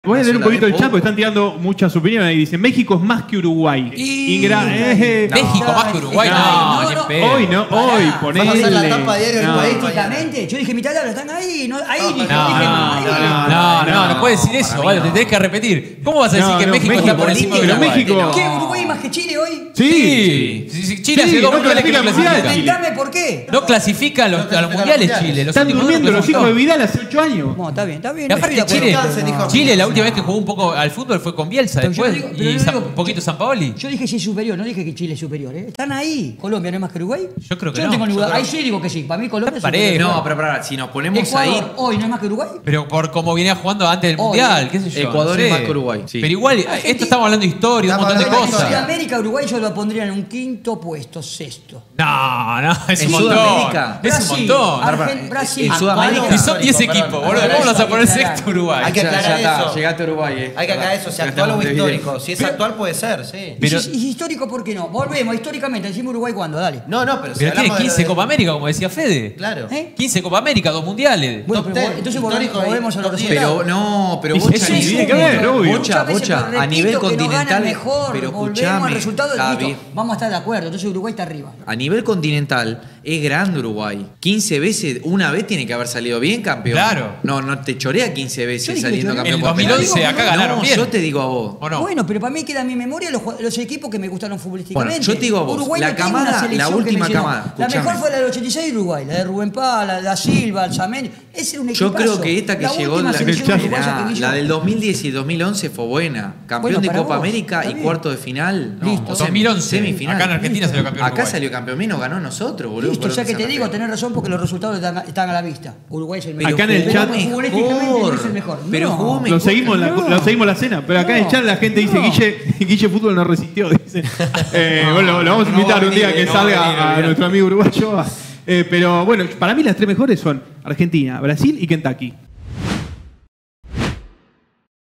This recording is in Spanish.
Voy a leer un poquito el chat porque están tirando muchas opiniones y dicen México es más que Uruguay. México más que Uruguay, Hoy no, hoy ponele. Vamos a hacer la tapa diario del país. Políticamente, yo dije mitad de habla, están ahí. No puedes decir eso, vale, te tenés que repetir. ¿Cómo vas a decir que México está por encima de Uruguay? ¿Qué? ¿Uruguay más que Chile hoy? Sí. Chile hace 2 mundiales que no clasifica. Contame por qué. No clasifica a los mundiales Chile. Están durmiendo los hijos de Vidal hace 8 años. No, está bien. Y aparte Chile la última vez que jugó un poco al fútbol fue con Bielsa después y un poquito Sampaoli. Yo dije si es superior, no dije que Chile es superior. Están ahí. ¿Colombia no es más que Uruguay? Yo creo que yo no. Tengo ninguna. Ahí sí digo que sí. Para mí Colombia es superior. No, pero si nos ponemos Ecuador, ahí... hoy no es más que Uruguay. Pero por cómo venía jugando antes del Mundial, qué sé yo. Ecuador es más que Uruguay. Sí. Pero igual, esto estamos hablando de historia, un montón de cosas. En América, Uruguay yo lo pondría en un quinto puesto, sexto. No, es un Sudamérica. montón. Es un montón. Brasil. En Sudamérica. Y son 10 equipos, boludo. ¿Cómo vas a poner sexto Uruguay? Hay que aclarar eso. Llegaste a Uruguay. Hay que aclarar eso, si actual o histórico. Si es actual puede ser, sí. ¿Y histórico por qué no? Volvemos, históricamente, decimos Uruguay cuándo, dale. No, pero si Pero tiene hablamos de 15 Copa América, como decía Fede. Claro. 15 Copa América, 2 mundiales. Bueno, Top pero 10, entonces histórico volvemos a los top 10. resultados. Pero Eso Bocha, tiene que ver, obvio. Bocha, a nivel continental. Mejor, Pero volvemos al escuchame, resultado, Javi, listo, vamos a estar de acuerdo. Entonces Uruguay está arriba. a nivel continental es grande Uruguay. 15 veces, una vez tiene que haber salido bien campeón. Claro. No te chorea 15 veces saliendo campeón. En 2011 acá ganaron bien. Yo te digo a vos. ¿O no? Bueno, pero para mí queda en mi memoria los equipos que me gustaron futbolísticamente. Bueno, yo te digo a vos, Uruguay la no tiene camada, una selección la que última mencionó. camada, La escuchame. mejor fue la del 86 de Uruguay, la de Rubén Pá, la de Silva, Alzamendi. Ese era un equipazo. Yo creo que esta que llegó, última selección uruguaya que vi yo. la del 2010 y 2011 fue buena. Campeón de para Copa vos, América está y bien. cuarto de final. Listo. 2011. Semifinal. Acá en Argentina salió campeón Acá Uruguay. salió campeón menos, ganó nosotros, boludo. Listo, ya que te digo, tenés razón porque los resultados están a la vista. Uruguay es el mejor. Acá en el chat- Futbolísticamente es el mejor. Pero No. jugó Lo seguimos la cena, pero acá en el chat la gente dice Guille Fútbol no resistió. Dice. Bueno, lo vamos a invitar un día que salga a nuestro amigo uruguayo. Pero bueno, para mí las tres mejores son Argentina, Brasil y Kentucky.